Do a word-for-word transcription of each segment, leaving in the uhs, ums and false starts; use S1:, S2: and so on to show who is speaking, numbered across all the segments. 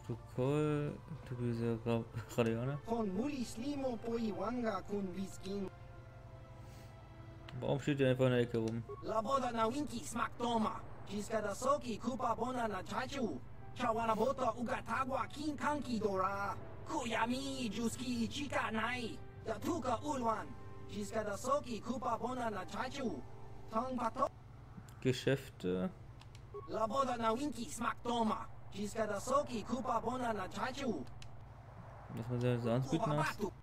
S1: Protokoll, du bist Radianer. Warum steht der einfach in der Ecke rum? Geschäfte. Was man da so anbieten hast. Du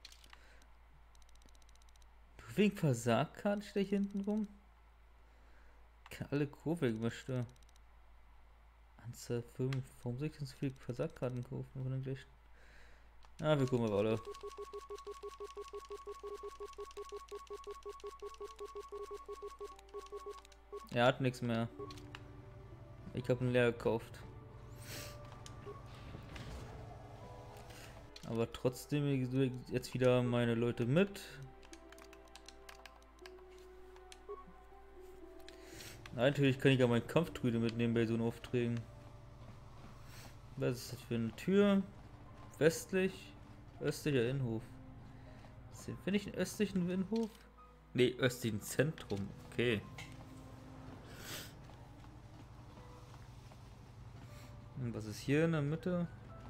S1: wegen Versagkarten stehe ich hinten rum. Alle Kurve gemischt. Anzahl fünf. Warum soll ich denn so viele Versagkarten kaufen? Ah, wir gucken mal alle. Er hat nichts mehr. Ich habe ihn leer gekauft. Aber trotzdem jetzt wieder meine Leute mit. Natürlich kann ich ja meinen Kampfdruide mitnehmen bei so einen Aufträgen. Was ist das für eine Tür? Westlich, östlicher Innenhof. Finde ich einen östlichen Innenhof? Ne, östlichen Zentrum. Okay. Und was ist hier in der Mitte?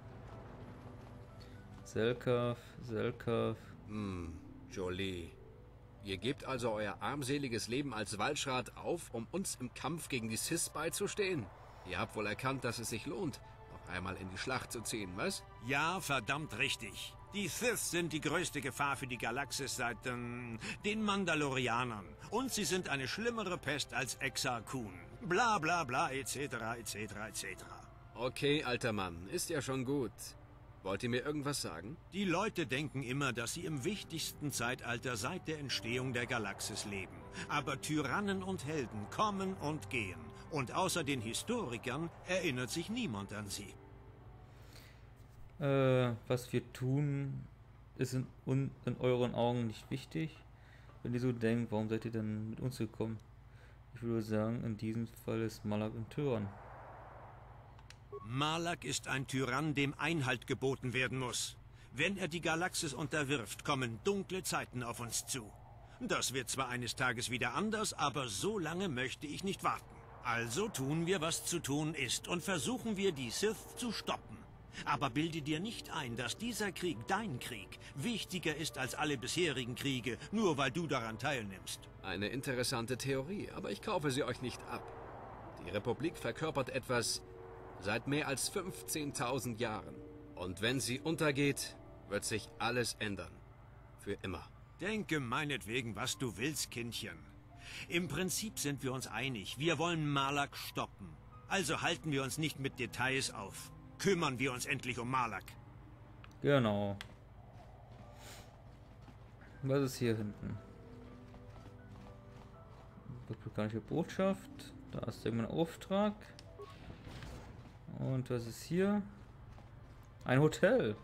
S1: Selkav, Selkav.
S2: Hm, Jolie. Ihr gebt also euer armseliges Leben als Waldschrat auf, um uns im Kampf gegen die Sith beizustehen? Ihr habt wohl erkannt, dass es sich lohnt, noch einmal in die Schlacht zu ziehen, was?
S3: Ja, verdammt richtig. Die Sith sind die größte Gefahr für die Galaxis seit ähm, den Mandalorianern. Und sie sind eine schlimmere Pest als Exar Kun. Bla bla bla, et cetera, et cetera, et cetera.
S2: Okay, alter Mann, ist ja schon gut. Wollt ihr mir irgendwas sagen?
S3: Die Leute denken immer, dass sie im wichtigsten Zeitalter seit der Entstehung der Galaxis leben. Aber Tyrannen und Helden kommen und gehen. Und außer den Historikern erinnert sich niemand an sie.
S1: Äh, was wir tun, ist in, in euren Augen nicht wichtig. Wenn ihr so denkt, warum seid ihr denn mit uns gekommen? Ich würde sagen, in diesem Fall ist Malak ein Tyrann.
S3: Malak ist ein Tyrann, dem Einhalt geboten werden muss. Wenn er die Galaxis unterwirft, kommen dunkle Zeiten auf uns zu. Das wird zwar eines Tages wieder anders, aber so lange möchte ich nicht warten. Also tun wir, was zu tun ist, und versuchen wir, die Sith zu stoppen. Aber bilde dir nicht ein, dass dieser Krieg, dein Krieg, wichtiger ist als alle bisherigen Kriege, nur weil du daran teilnimmst.
S2: Eine interessante Theorie, aber ich kaufe sie euch nicht ab. Die Republik verkörpert etwas seit mehr als fünfzehntausend Jahren. Und wenn sie untergeht, wird sich alles ändern. Für immer.
S3: Denke meinetwegen, was du willst, Kindchen. Im Prinzip sind wir uns einig. Wir wollen Malak stoppen. Also halten wir uns nicht mit Details auf. Kümmern wir uns endlich um Malak.
S1: Genau. Was ist hier hinten? Republikanische Botschaft. Da ist irgendein Auftrag. Und was ist hier? Ein Hotel.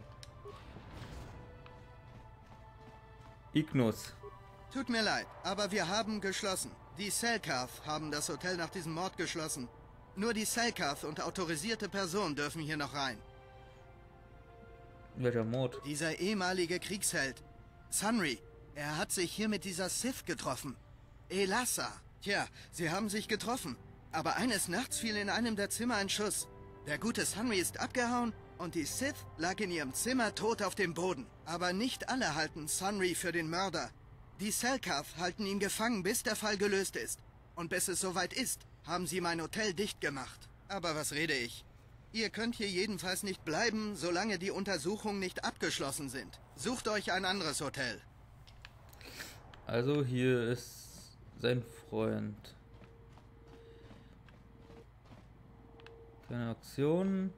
S1: Ignus.
S4: Tut mir leid, aber wir haben geschlossen. Die Selkav haben das Hotel nach diesem Mord geschlossen. Nur die Selkav und autorisierte Personen dürfen hier noch rein.
S1: Welcher Mord?
S4: Dieser ehemalige Kriegsheld, Sunry, er hat sich hier mit dieser Sith getroffen. Elassa. Tja, sie haben sich getroffen. Aber eines Nachts fiel in einem der Zimmer ein Schuss. Der gute Sunry ist abgehauen und die Sith lag in ihrem Zimmer tot auf dem Boden. Aber nicht alle halten Sunry für den Mörder. Die Selkav halten ihn gefangen, bis der Fall gelöst ist. Und bis es soweit ist, haben sie mein Hotel dicht gemacht. Aber was rede ich? Ihr könnt hier jedenfalls nicht bleiben, solange die Untersuchungen nicht abgeschlossen sind. Sucht euch ein anderes Hotel.
S1: Also hier ist sein Freund. Keine Aktion.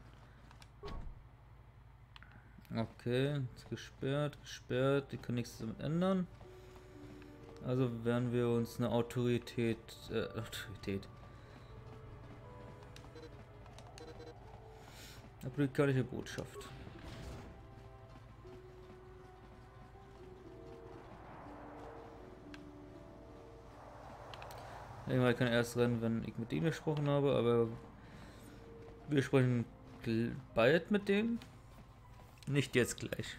S1: Okay, ist gesperrt, gesperrt. Die können nichts damit ändern. Also werden wir uns eine Autorität, äh, Autorität. Republikanische Botschaft. Irgendwann kann erst rennen, wenn ich mit ihm gesprochen habe, aber wir sprechen bald mit dem. Nicht jetzt gleich.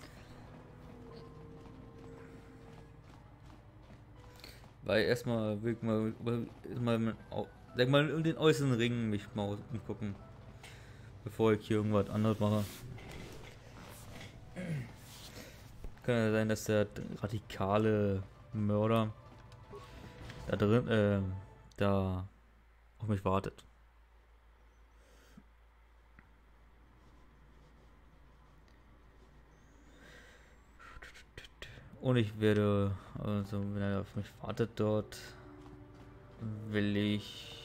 S1: Weil erstmal will ich mal, mal, sag mal um den äußeren Ring mich mal umgucken. Bevor ich hier irgendwas anderes mache. Kann ja sein, dass der radikale Mörder da drin, äh, da auf mich wartet. Und ich werde, also wenn er auf mich wartet dort, will ich...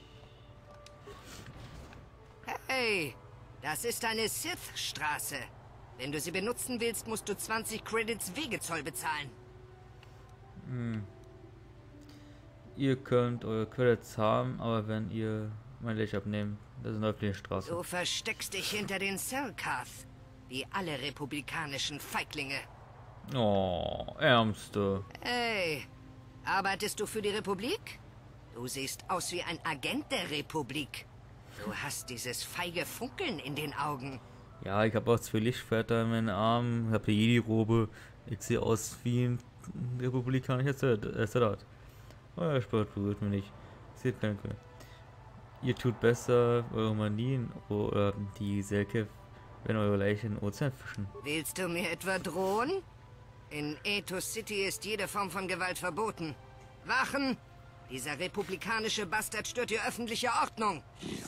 S5: Hey, das ist eine Sith-Straße. Wenn du sie benutzen willst, musst du zwanzig Credits Wegezoll bezahlen.
S1: Hm. Ihr könnt eure Credits haben, aber wenn ihr mein Licht abnehmt, das ist eine öffentliche Straße.
S5: Du versteckst dich hinter den Selkath, wie alle republikanischen Feiglinge.
S1: Oh, Ärmste.
S5: Hey, arbeitest du für die Republik? Du siehst aus wie ein Agent der Republik. Du hast dieses feige Funkeln in den Augen.
S1: Ja, ich habe auch zwei Lichtschwerter in meinen Armen, ich habe die Jedi-Robe. Ich sehe aus wie ein republikanischer Soldat. Euer Sport berührt mich nicht. Seht keine Gründe. Ihr tut besser, eure Manien oder die Selke, wenn eure Leiche in den Ozean fischen.
S5: Willst du mir etwa drohen? In Ethos City ist jede Form von Gewalt verboten. Wachen! Dieser republikanische Bastard stört die öffentliche Ordnung.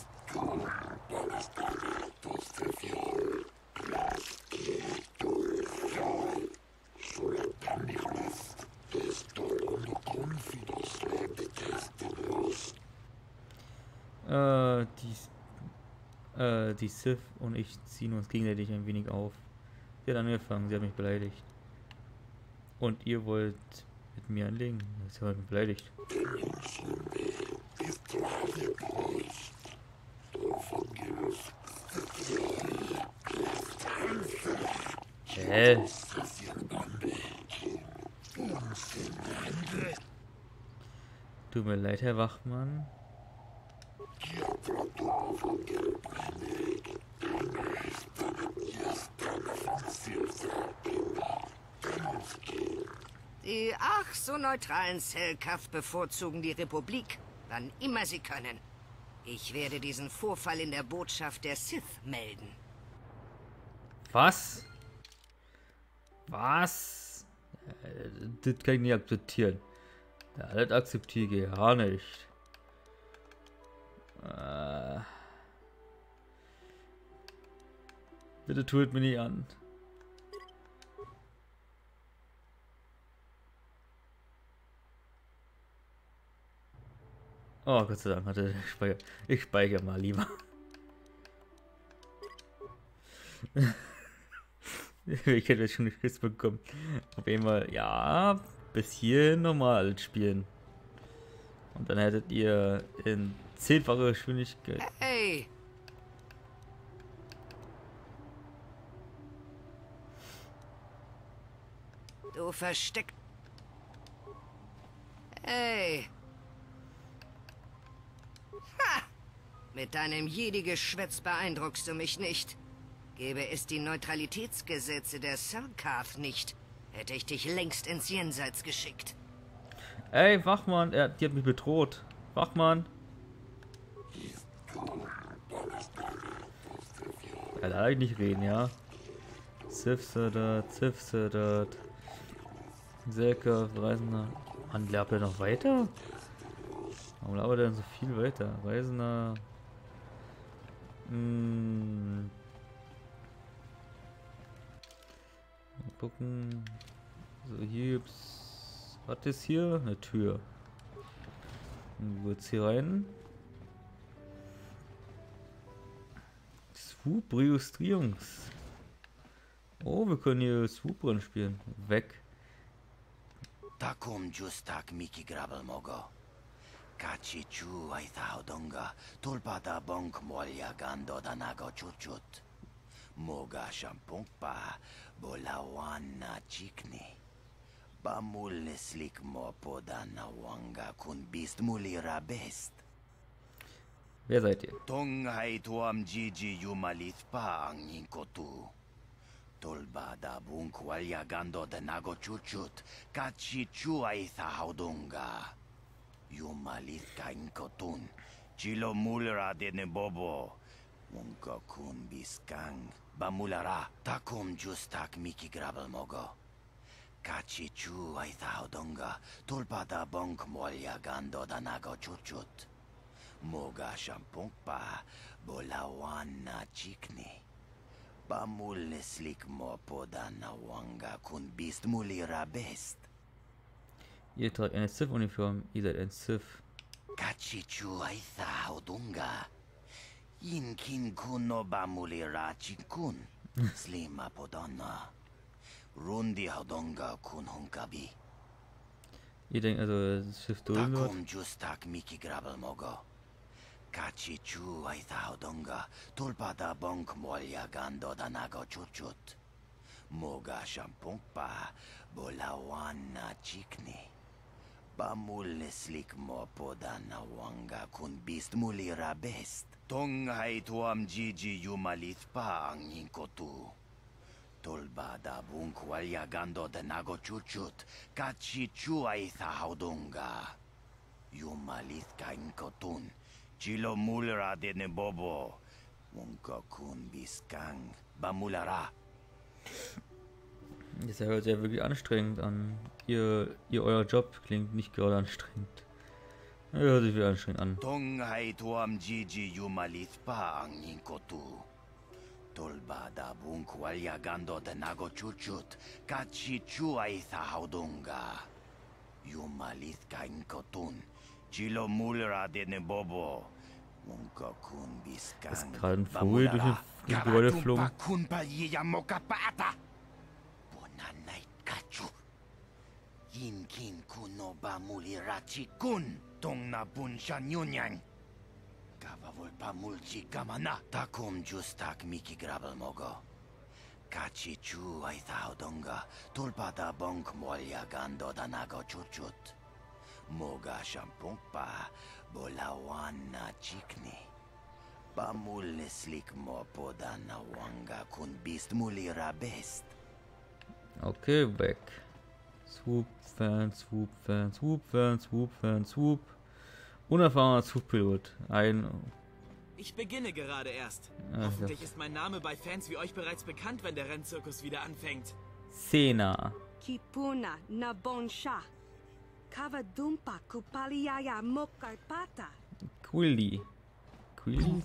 S1: Äh, die, äh, die Sith und ich ziehen uns gegenseitig ein wenig auf. Sie hat angefangen, sie hat mich beleidigt. Und ihr wollt mit mir anlegen? Sie hat mich beleidigt. Hä? Tut mir leid, Herr Wachmann.
S5: Die ach so neutralen Selkath bevorzugen die Republik, wann immer sie können. Ich werde diesen Vorfall in der Botschaft der Sith melden.
S1: Was? Was? Äh, das kann ich nicht akzeptieren. Ja, das akzeptiere ich gar nicht. Äh, bitte tut mir nicht an. Oh, Gott sei Dank hatte ich speichere. Ich speichere mal lieber. Ich hätte jetzt schon nicht Schiss bekommen. Auf jeden Fall, ja, bis hierhin normal spielen. Und dann hättet ihr in zehnfacher Geschwindigkeit.
S5: Hey! Du versteckt. Hey! Ha! Mit deinem Jedi-Geschwätz beeindruckst du mich nicht. Gäbe es die Neutralitätsgesetze der Selkath nicht, hätte ich dich längst ins Jenseits geschickt.
S1: Ey, Wachmann, er, die hat mich bedroht. Wachmann. Ja, da darf ich nicht reden, ja. Sith-Sadat, Sith-Sadat. Selka, Reisender. Mann, labert er noch weiter? Warum labert er denn so viel weiter? Reisender. Hm. Mal gucken. So, hier gibt's. Was ist hier? Eine Tür. Wo geht's hier rein? Swoop Registrierungs. Oh, wir können hier Swoop drin spielen. Weg.
S6: Takum justak Miki Grabel Mogo. Kachi chu Aithaudonga. Tulpada bonk molya gando danago chuchut. Moga shampunkpa. Bolawana chikni. Bamul neslik mo podana wanga kun bist mulira best.
S1: Wer seid ihr?
S6: Tonghai tuam Gigi Yumalithpa ang Inkotu. Tolba da bunk walyagando de nago chuchut. Kachi chuaitha haudunga. Yumalithka Inkotun. Chilo mulra de nebobo. Munko kun biskang. Bamulara. Takum justak Miki Grabble mogo. Kachi chuaitha haudunga. Tolba da bunk walyagando da nago chuchut. Moga shampungpa, bolawana chikni. Bamul neslik mo poda na wanga kun bist mulira best.
S1: Ihr tragt eine Sith-Uniform. Ihr seid ein Sith.
S6: Kachichu aitha odunga. Yinkin kuno bamulira chikun. Slima podana. Rundi hodonga kun hunkabi.
S1: Ihr denkt also, das Schiff dulden wird?
S6: Takum justak Miki Grabble mogo. Kachichu aitha odonga. Tulpada bonk molya gando danago chuchut. Moga shampungpa. Bolawana chikni. Bamul neslik mo podana wanga kun bist mulira best. Tonghai tuam Gigi Yumalithpa ang Inkotu. Tolbada bunk walyagando de nago chuchut. Kachi chuaitha haudunga. Yumalithka Inkotun. Chilo mulra de nebobo. Munko kun biskang. Bamulara.
S1: Das hört sich ja wirklich anstrengend an. Ihr, ihr, euer Job klingt nicht gerade anstrengend. Ja, hört sich wieder anstrengend an.
S6: Tonghai tuam Gigi Yumalithpa ang Inkotu. Tolbada bunk walyagando de nago chuchut. Kachi chuaitha haudunga. Yumalithka Inkotun. Chilo mulra de nebobo. Munko kun biskang.
S1: Ist gerade ein Vogel durch das Gebäude geflogen.
S6: Yinkin kuno bamulirachi kun. Tong na bunshan yunyang. Kavavol pamulchi kamana. Takum justak Miki Grabble mogo. Kachi chu aitha odonga. Tulpada bonk molya gando danago chuchut. Moga shampungpa. Bolawana chikni. Bamul neslik mo podana wanga kun bist mulira best.
S1: Okay, weg. Swoop, Fan, Swoop, Fan, Swoop, Fan, Swoop, Fan, Swoop. Unerfahrener Swoop-Pilot. Ein...
S7: Ich beginne gerade erst.
S1: Ah,
S7: Hoffentlich
S1: ja.
S7: ist mein Name bei Fans wie euch bereits bekannt, wenn der Rennzirkus wieder anfängt.
S1: Sena.
S8: Kipuna na bonsha. Kavadumpa kupaliaya mokarpata.
S1: Quilly. Quilly?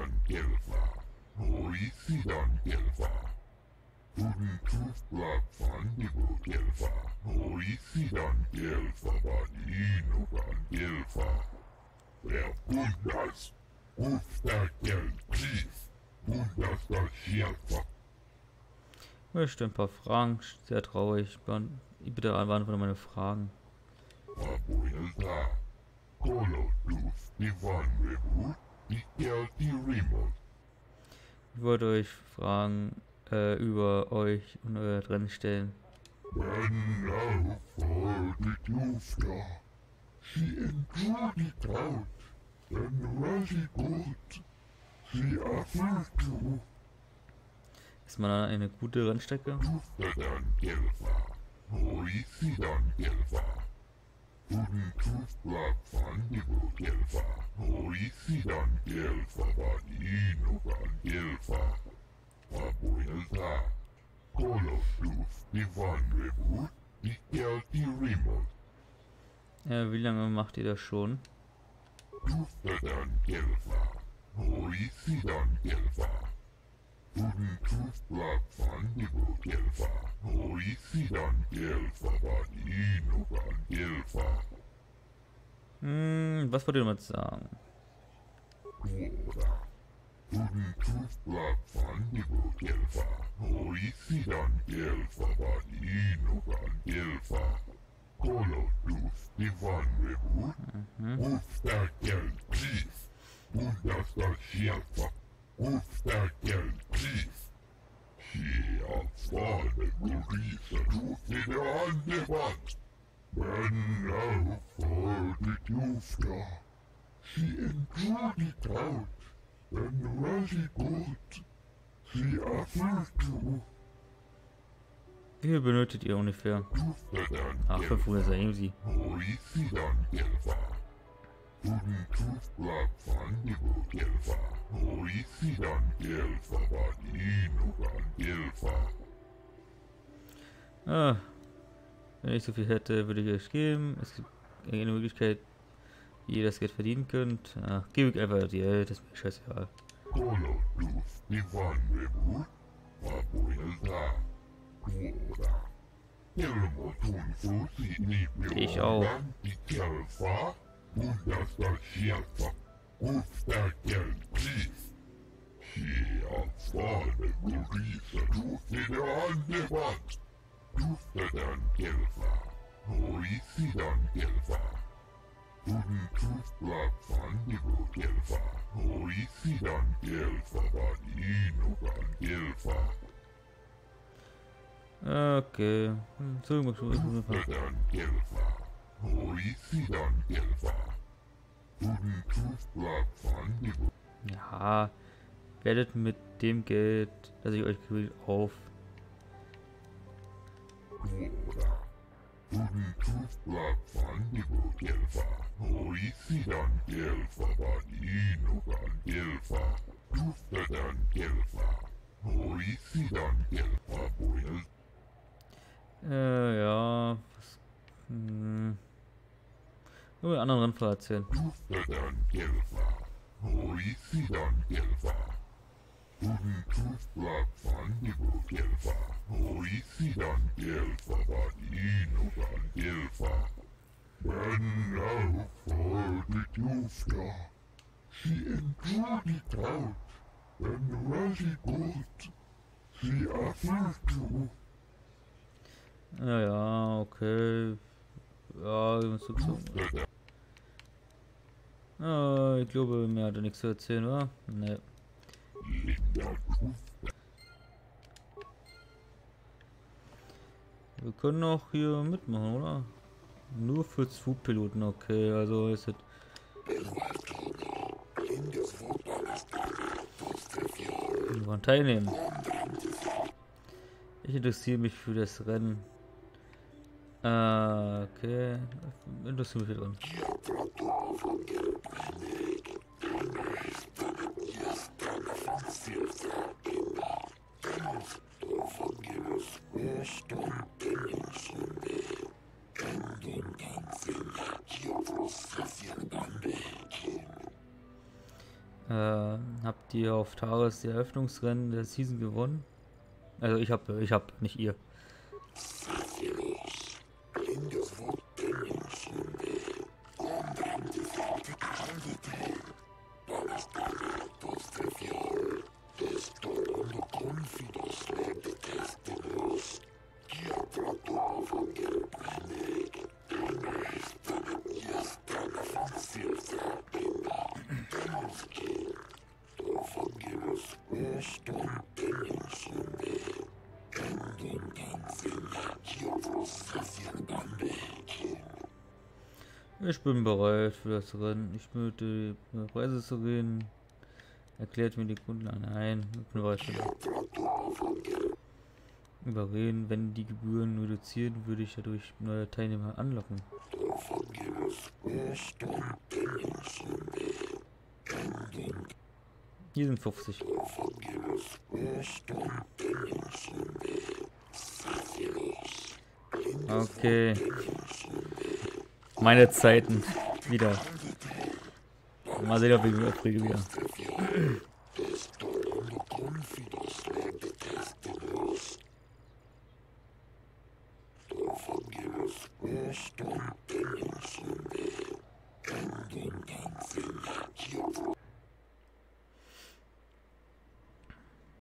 S1: Ich stelle ein paar Fragen, sehr traurig. Ich bitte beantworte meine Fragen. Ich wollte euch Fragen äh, über euch und euer Rennen stellen. Ist man dann eine gute Rennstrecke? Ja, wie lange macht ihr das schon? Hm, was wollt ihr damit sagen? Mhm. Wie viel benötigt ihr ungefähr? Ach, fünfhundert ist ja easy. Ah, wenn ich so viel hätte, würde ich euch geben. Es gibt eine Möglichkeit, wie ihr das Geld verdienen könnt. Ach, gebe ich einfach die Geld, das ist mir scheißegal. Ich auch. Okay. Hm, so, mal schon. Ja, werdet mit dem Geld, das ich euch gebe, auf. Äh, ja. Was, hm. Nur einen anderen Rennfahrer erzählen. Ja, ja, okay. Ja, ich muss so. Ah, ich glaube, mir hat er nichts zu erzählen, oder? Ne. Wir können auch hier mitmachen, oder? Nur für Flugpiloten, okay, also ist es. Wir wollen teilnehmen. Ich interessiere mich für das Rennen. Ah, okay. Interessiert mich dran. Äh, habt ihr auf Taris die Eröffnungsrennen der Season gewonnen? Also ich habe, ich habe, nicht ihr. Ich bin bereit für das Rennen. Ich möchte über Preise zu reden. Erklärt mir die Grundlage. Nein, ich bin bereit für das. Überreden, wenn die Gebühren reduzieren, würde ich dadurch neue Teilnehmer anlocken. Hier sind fünfzig. Okay. Meine Zeiten wieder. Mal sehen, ob ich mich aufrege wieder.